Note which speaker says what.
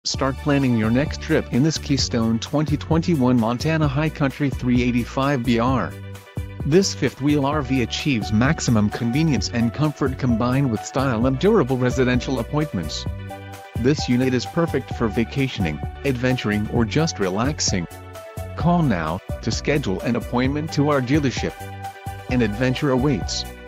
Speaker 1: Start planning your next trip in this Keystone 2021 Montana High Country 385BR. This fifth-wheel RV achieves maximum convenience and comfort combined with style and durable residential appointments. This unit is perfect for vacationing, adventuring or just relaxing. Call now to schedule an appointment to our dealership. An adventure awaits.